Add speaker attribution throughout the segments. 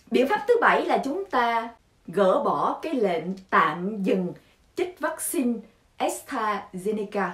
Speaker 1: Biện pháp thứ 7 là chúng ta gỡ bỏ cái lệnh tạm dừng chích vaccine AstraZeneca.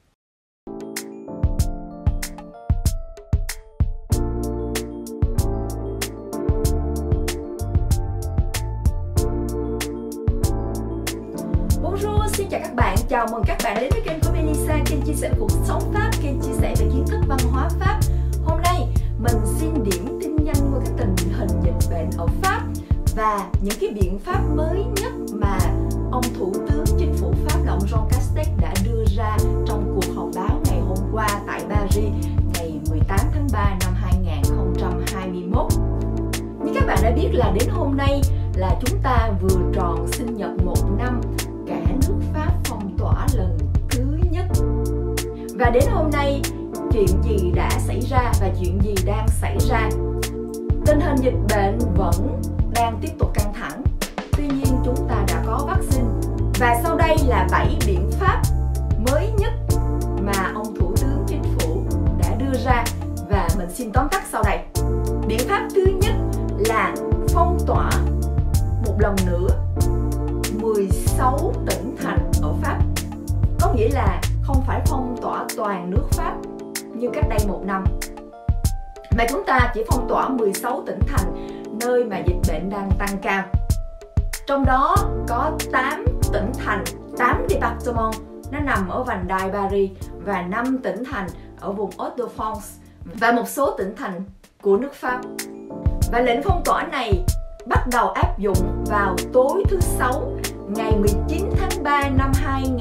Speaker 1: Bonjour, xin chào các bạn, chào mừng các bạn đến với kênh của Melissa, kênh chia sẻ cuộc sống Pháp, kênh chia sẻ về kiến thức văn hóa Pháp. Hôm nay mình xin điểm tin nhanh qua cái tình hình dịch bệnh ở Pháp và những cái biện pháp mới nhất mà ông Thủ tướng Chính phủ Pháp là ông Jean Castex đã đưa ra trong cuộc họp báo ngày hôm qua tại Paris ngày 18 tháng 3 năm 2021. Như các bạn đã biết là đến hôm nay là chúng ta vừa tròn sinh nhật 1 năm cả nước Pháp phong tỏa lần thứ nhất. Và đến hôm nay, chuyện gì đã xảy ra và chuyện gì đang xảy ra? Tình hình dịch bệnh vẫn đang tiếp tục căng thẳng. Tuy nhiên chúng ta đã có vaccine. Và sau đây là 7 biện pháp mới nhất mà ông Thủ tướng Chính phủ đã đưa ra và mình xin tóm tắt sau đây. Biện pháp thứ nhất là phong tỏa một lần nữa 16 tỉnh thành ở Pháp. Có nghĩa là không phải phong tỏa toàn nước Pháp như cách đây 1 năm, mà chúng ta chỉ phong tỏa 16 tỉnh thành nơi mà dịch bệnh đang tăng cao. Trong đó có 8 tỉnh thành, 8 département nó nằm ở vành đai Paris và 5 tỉnh thành ở vùng Hauts-de-France và một số tỉnh thành của nước Pháp. Và lệnh phong tỏa này bắt đầu áp dụng vào tối thứ Sáu ngày 19 tháng 3 năm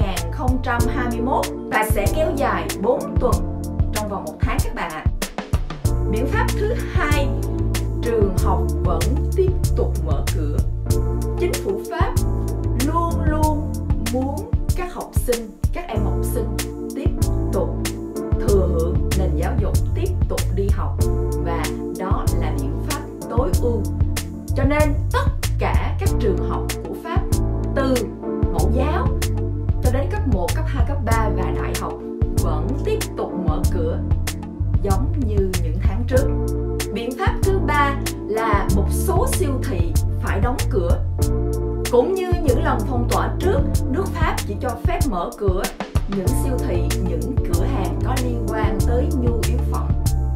Speaker 1: 2021 và sẽ kéo dài 4 tuần trong vòng 1 tháng các bạn ạ. Biện pháp thứ hai, trường học vẫn tiếp tục mở cửa. Chính phủ Pháp luôn luôn muốn các học sinh, các em học sinh tiếp tục thừa hưởng nền giáo dục, tiếp tục đi học và đó là biện pháp tối ưu. Cho nên tất cả các trường học của Pháp từ mẫu giáo cho đến cấp 1, cấp 2, cấp 3 và đại học vẫn tiếp tục mở cửa giống như những tháng trước. Biện pháp thứ ba là một số siêu thị phải đóng cửa. Cũng như những lần phong tỏa trước, nước Pháp chỉ cho phép mở cửa những siêu thị, những cửa hàng có liên quan tới nhu yếu phẩm.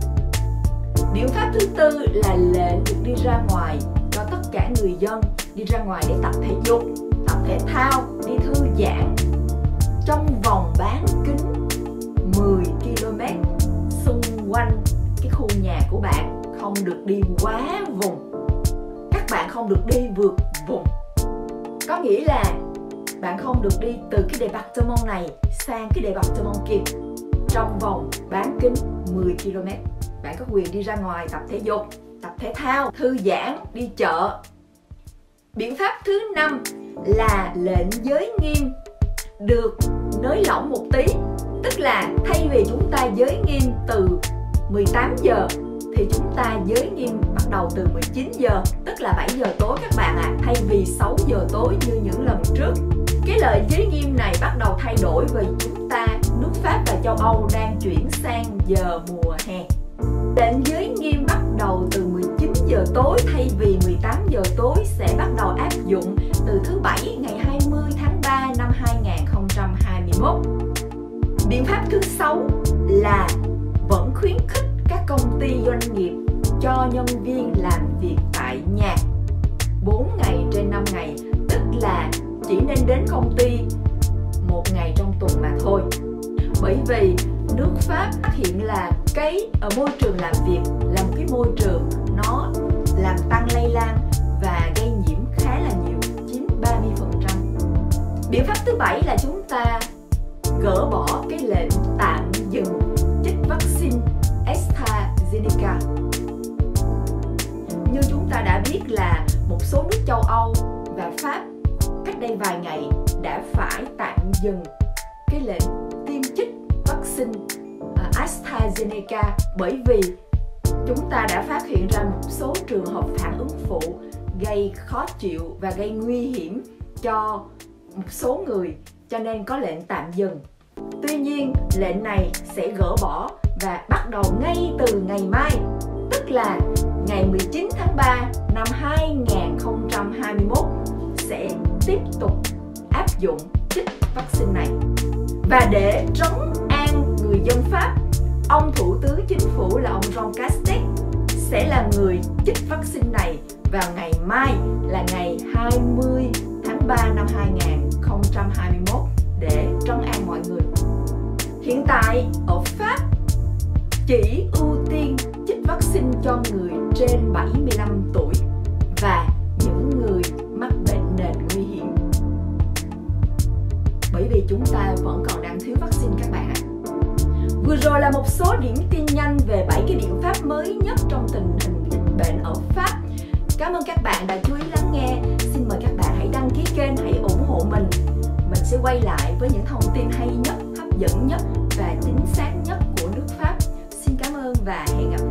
Speaker 1: Biện pháp thứ tư là lệnh được đi ra ngoài cho tất cả người dân đi ra ngoài để tập thể dục, tập thể thao, đi thư giãn trong vòng bán kính 10 km xung quanh cái khu nhà của bạn, không được đi quá vùng. Các bạn không được đi vượt vùng. Có nghĩa là bạn không được đi từ cái département này sang cái département kia trong vòng bán kính 10 km. Bạn có quyền đi ra ngoài tập thể dục, tập thể thao, thư giãn, đi chợ. Biện pháp thứ 5 là lệnh giới nghiêm được nới lỏng một tí. Tức là thay vì chúng ta giới nghiêm từ 18 giờ thì chúng ta giới nghiêm bắt đầu từ 19 giờ, tức là 7 giờ tối các bạn ạ, thay vì 6 giờ tối như những lần trước. Cái lệnh giới nghiêm này bắt đầu thay đổi vì chúng ta, nước Pháp và châu Âu đang chuyển sang giờ mùa hè. Lệnh giới nghiêm bắt đầu từ 19 giờ tối thay vì 18 giờ tối sẽ bắt đầu áp dụng từ thứ Bảy ngày 20 tháng 3 năm 2021. Biện pháp thứ 6 là vẫn khuyến khích các công ty doanh nghiệp cho nhân viên làm việc tại nhà 4 ngày trên 5 ngày, tức là chỉ nên đến công ty 1 ngày trong tuần mà thôi. Bởi vì nước Pháp phát hiện là cái môi trường làm việc là một cái môi trường nó làm tăng lây lan và gây nhiễm khá là nhiều, chiếm 30%. Biện pháp thứ 7 là chúng ta gỡ bỏ cái lệnh tạm dừng chích vaccine AstraZeneca. Như chúng ta đã biết là một số nước châu Âu và Pháp cách đây vài ngày đã phải tạm dừng cái lệnh tiêm chích vaccine AstraZeneca bởi vì chúng ta đã phát hiện ra một số trường hợp phản ứng phụ gây khó chịu và gây nguy hiểm cho một số người, cho nên có lệnh tạm dừng. Tuy nhiên, lệnh này sẽ gỡ bỏ và bắt đầu ngay từ ngày mai, tức là ngày 19 tháng 3 năm 2021. tiếp tục áp dụng chích vaccine này. Và để trấn an người dân Pháp, ông Thủ tướng Chính phủ là ông Jean Castex sẽ là người chích vaccine này vào ngày mai là ngày 20 tháng 3 năm 2021 để trấn an mọi người. Hiện tại ở Pháp chỉ ưu tiên chích vaccine cho người trên 75 tuổi và những người mắc bệnh nền nguy hiểm. Bởi vì chúng ta vẫn còn đang thiếu vaccine các bạn ạ. Vừa rồi là một số điểm tin nhanh về 7 cái biện pháp mới nhất trong tình hình dịch bệnh ở Pháp. Cảm ơn các bạn đã chú ý lắng nghe. Xin mời các bạn hãy đăng ký kênh, hãy ủng hộ mình. Mình sẽ quay lại với những thông tin hay nhất, hấp dẫn nhất và chính xác nhất của nước Pháp. Xin cảm ơn và hẹn gặp lại.